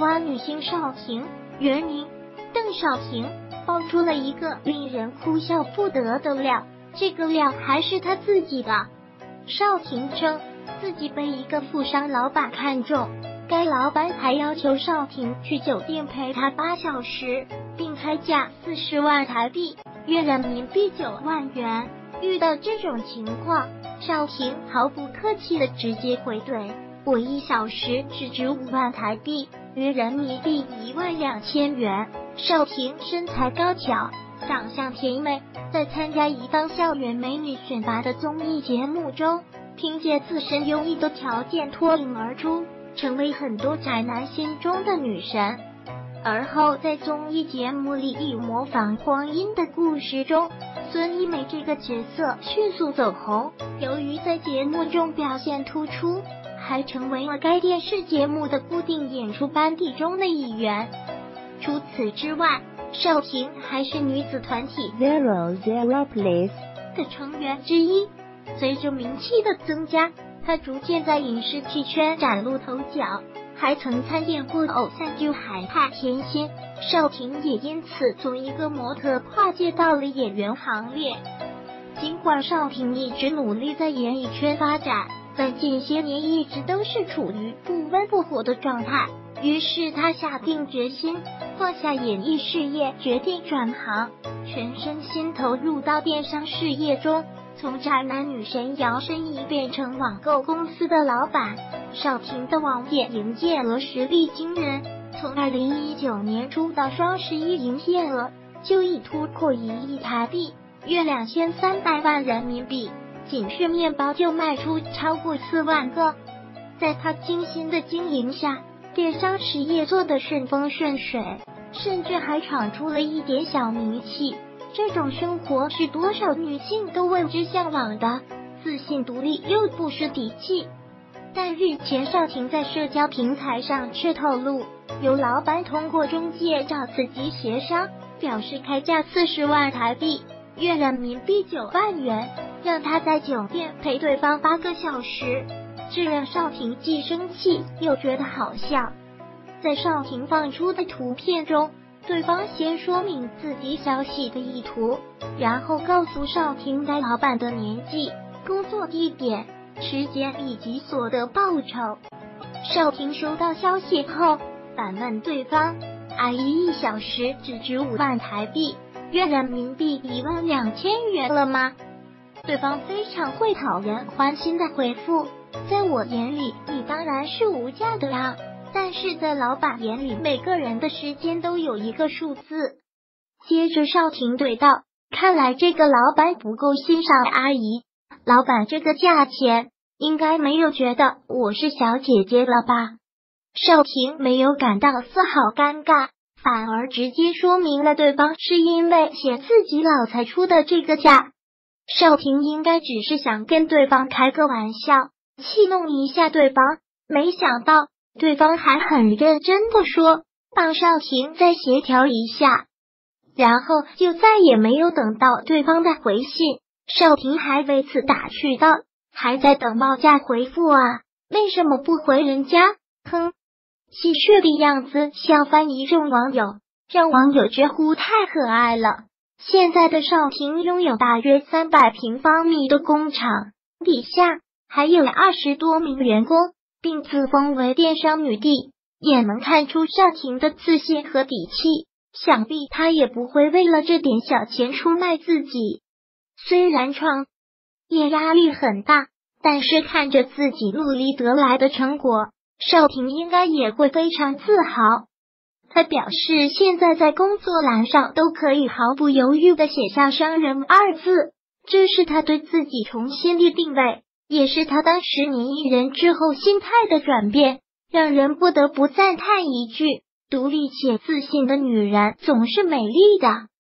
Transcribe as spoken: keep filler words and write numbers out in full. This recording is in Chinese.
湾女星邵婷，原名邓少婷，爆出了一个令人哭笑不得的料，这个料还是她自己的。邵婷称自己被一个富商老板看中，该老板还要求邵婷去酒店陪他八小时，并开价四十万台币，约人民币九万元。遇到这种情况，邵婷毫不客气的直接回怼：我一小时只值五万台币，约人民币一万两千元。邵婷身材高挑，长相甜美，在参加一档校园美女选拔的综艺节目中，凭借自身优异的条件脱颖而出，成为很多宅男心中的女神。而后在综艺节目里以模仿黄英的故事中，孙一美这个角色迅速走红，由于在节目中表现突出，还成为了该电视节目的固定演出班底中的一员。除此之外，邵婷还是女子团体 Zero Zero Place 的成员之一。随着名气的增加，她逐渐在影视剧圈崭露头角，还曾参演过偶像剧《海派甜心》。邵婷也因此从一个模特跨界到了演员行列。尽管邵婷一直努力在演艺圈发展，但近些年一直都是处于不温不火的状态，于是她下定决心放下演艺事业，决定转行，全身心投入到电商事业中，从宅男女神摇身一变成网购公司的老板。邵婷的网店营业额实力惊人，从二零一九年初到双十一营业额就已突破一亿台币，约两千三百万人民币，仅是面包就卖出超过四万个。在她精心的经营下，电商事业做得顺风顺水，甚至还闯出了一点小名气。这种生活是多少女性都为之向往的，自信独立又不失底气。但日前邵婷在社交平台上却透露，有老板通过中介找自己协商，表示开价四十万台币，约人民币九万元，让他在酒店陪对方八个小时。这让邵婷既生气又觉得好笑。在邵婷放出的图片中，对方先说明自己消息的意图，然后告诉邵婷该老板的年纪、工作地点、时间以及所得报酬。邵婷收到消息后反问对方：阿姨一小时只值五万台币，约人民币一万两千元了吗？对方非常会讨人欢心的回复：在我眼里你当然是无价的啊，但是在老板眼里每个人的时间都有一个数字。接着邵婷怼道：看来这个老板不够欣赏阿姨，老板这个价钱应该没有觉得我是小姐姐了吧？邵婷没有感到丝毫尴尬，反而直接说明了对方是因为嫌自己老才出的这个价。邵婷应该只是想跟对方开个玩笑，戏弄一下对方，没想到对方还很认真的说帮邵婷再协调一下，然后就再也没有等到对方的回信。邵婷还为此打趣道：还在等报价回复啊，为什么不回人家？哼，戏谑的样子笑翻一众网友，让网友直呼太可爱了。现在的邵婷拥有大约三百平方米的工厂，底下还有二十多名员工，并自封为电商女帝，也能看出邵婷的自信和底气。想必她也不会为了这点小钱出卖自己。虽然创业压力很大，但是看着自己努力得来的成果，邵婷应该也会非常自豪。他表示现在在工作栏上都可以毫不犹豫地写下商人二字，这是他对自己重新的定位，也是他当十年艺人之后心态的转变，让人不得不赞叹一句：独立且自信的女人总是美丽的。